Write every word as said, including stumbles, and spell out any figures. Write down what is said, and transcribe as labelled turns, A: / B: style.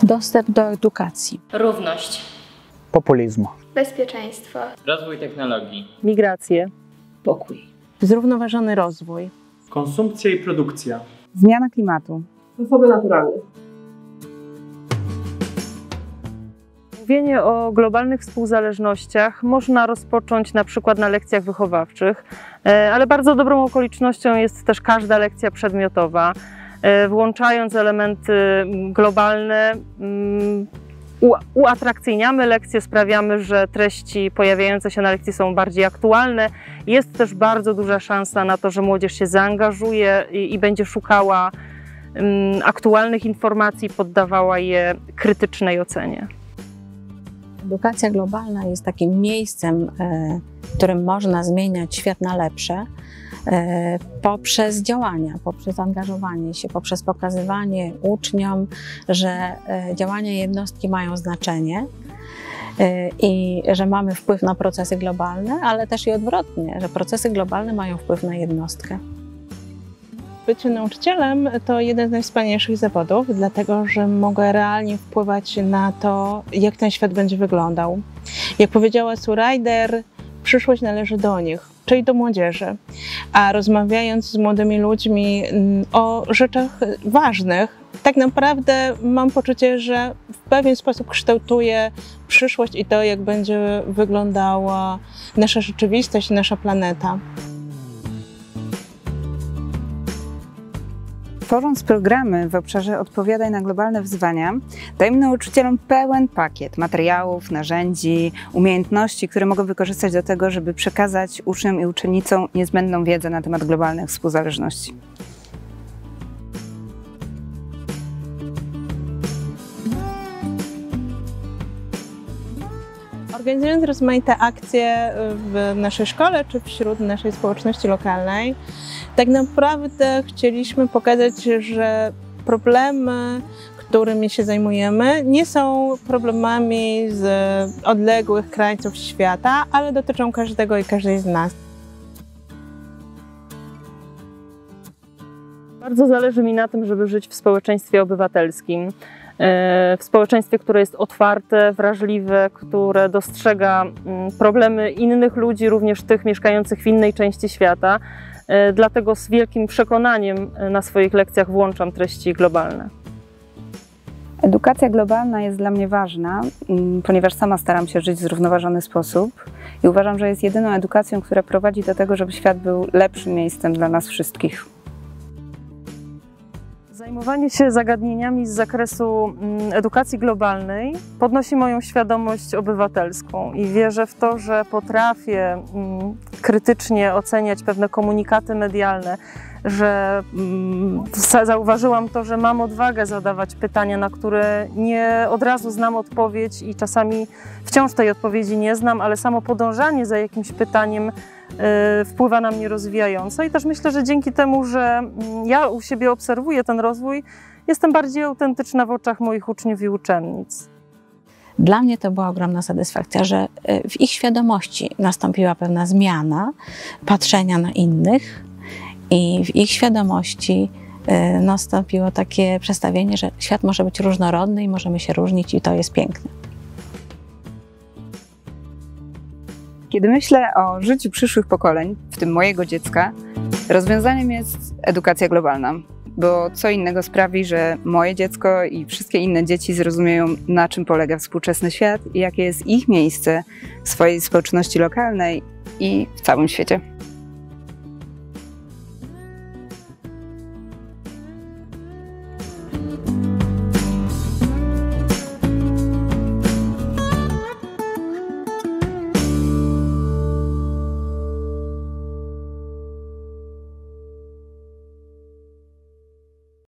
A: Dostęp do edukacji.
B: Równość.
C: Populizmu.
D: Bezpieczeństwo.
E: Rozwój technologii.
F: Migracje.
A: Pokój.
F: Zrównoważony rozwój.
G: Konsumpcja i produkcja.
H: Zmiana klimatu.
I: Zasoby naturalne.
F: Mówienie o globalnych współzależnościach można rozpocząć na przykład na lekcjach wychowawczych, ale bardzo dobrą okolicznością jest też każda lekcja przedmiotowa. Włączając elementy globalne, uatrakcyjniamy lekcje, sprawiamy, że treści pojawiające się na lekcji są bardziej aktualne. Jest też bardzo duża szansa na to, że młodzież się zaangażuje i, i będzie szukała um, aktualnych informacji, poddawała je krytycznej ocenie.
A: Edukacja globalna jest takim miejscem, w którym można zmieniać świat na lepsze poprzez działania, poprzez angażowanie się, poprzez pokazywanie uczniom, że działania jednostki mają znaczenie i że mamy wpływ na procesy globalne, ale też i odwrotnie, że procesy globalne mają wpływ na jednostkę.
J: Bycie nauczycielem to jeden z najwspanialszych zawodów, dlatego że mogę realnie wpływać na to, jak ten świat będzie wyglądał. Jak powiedziała Sue Ryder, przyszłość należy do nich, czyli do młodzieży. A rozmawiając z młodymi ludźmi o rzeczach ważnych, tak naprawdę mam poczucie, że w pewien sposób kształtuje przyszłość i to, jak będzie wyglądała nasza rzeczywistość, nasza planeta.
H: Tworząc programy w obszarze Odpowiadaj na globalne wyzwania, dajemy nauczycielom pełen pakiet materiałów, narzędzi, umiejętności, które mogą wykorzystać do tego, żeby przekazać uczniom i uczennicom niezbędną wiedzę na temat globalnych współzależności.
J: Organizując rozmaite akcje w naszej szkole czy wśród naszej społeczności lokalnej, tak naprawdę chcieliśmy pokazać, że problemy, którymi się zajmujemy, nie są problemami z odległych krańców świata, ale dotyczą każdego i każdej z nas.
F: Bardzo zależy mi na tym, żeby żyć w społeczeństwie obywatelskim. W społeczeństwie, które jest otwarte, wrażliwe, które dostrzega problemy innych ludzi, również tych mieszkających w innej części świata. Dlatego z wielkim przekonaniem na swoich lekcjach włączam treści globalne.
H: Edukacja globalna jest dla mnie ważna, ponieważ sama staram się żyć w zrównoważony sposób i uważam, że jest jedyną edukacją, która prowadzi do tego, żeby świat był lepszym miejscem dla nas wszystkich.
F: Zajmowanie się zagadnieniami z zakresu edukacji globalnej podnosi moją świadomość obywatelską i wierzę w to, że potrafię krytycznie oceniać pewne komunikaty medialne, że zauważyłam to, że mam odwagę zadawać pytania, na które nie od razu znam odpowiedź i czasami wciąż tej odpowiedzi nie znam, ale samo podążanie za jakimś pytaniem wpływa na mnie rozwijająco i też myślę, że dzięki temu, że ja u siebie obserwuję ten rozwój, jestem bardziej autentyczna w oczach moich uczniów i uczennic.
A: Dla mnie to była ogromna satysfakcja, że w ich świadomości nastąpiła pewna zmiana patrzenia na innych i w ich świadomości nastąpiło takie przestawienie, że świat może być różnorodny i możemy się różnić i to jest piękne.
H: Kiedy myślę o życiu przyszłych pokoleń, w tym mojego dziecka, rozwiązaniem jest edukacja globalna, bo co innego sprawi, że moje dziecko i wszystkie inne dzieci zrozumieją, na czym polega współczesny świat i jakie jest ich miejsce w swojej społeczności lokalnej i w całym świecie.